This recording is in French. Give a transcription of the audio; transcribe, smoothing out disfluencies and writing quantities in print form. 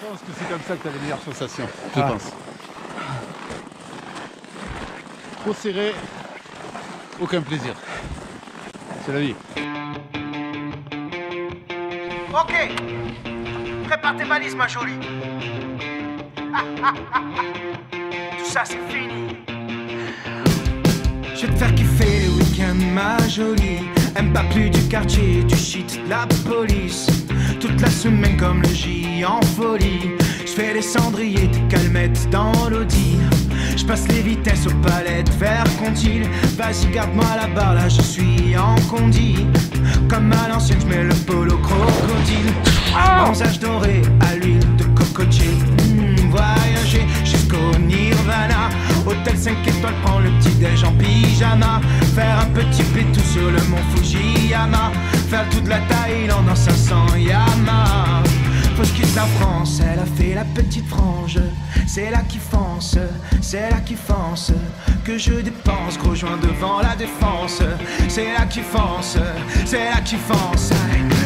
pense que c'est comme ça que tu as les meilleures sensations. Je pense. Trop serré, aucun plaisir. C'est la vie. Ok, prépare tes valises, ma jolie. Tout ça, c'est fini. Je vais te faire kiffer le week-end, ma jolie. Aime pas plus du quartier, du shit, de la police. Toute la semaine comme le J en folie. Je fais des cendriers, des calmettes dans l'audi. Je passe les vitesses aux palettes vers Contil. Vas-y, garde-moi la barre, là je suis en condi. Comme à l'ancienne, je mets le polo crocodile. Bronzage doré à l'huile de cocotier. Voyager jusqu'au Nirvana. Hôtel 5 étoiles, prends le petit déj en pyjama. Faire un petit pétou sur le mont Fujiyama. Faire toute la Thaïlande en 500 Yamaha. Faut que je quitte la France, elle a fait la petite frange. C'est là qui fonce, c'est là qui fonce. Que je dépense, gros joint devant la défense. C'est là qui fonce, c'est là qui fonce.